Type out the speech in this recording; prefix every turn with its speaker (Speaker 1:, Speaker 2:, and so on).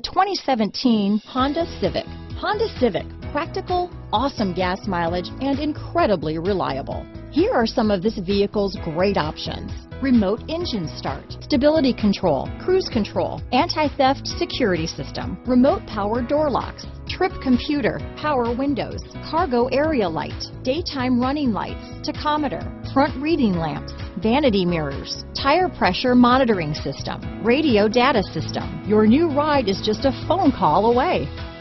Speaker 1: 2017 Honda Civic. Honda Civic, practical, awesome gas mileage, and incredibly reliable. Here are some of this vehicle's great options: remote engine start, stability control, cruise control, anti-theft security system, remote power door locks, trip computer, power windows, cargo area light, daytime running lights, tachometer, front reading lamps, vanity mirrors, tire pressure monitoring system, radio data system. Your new ride is just a phone call away.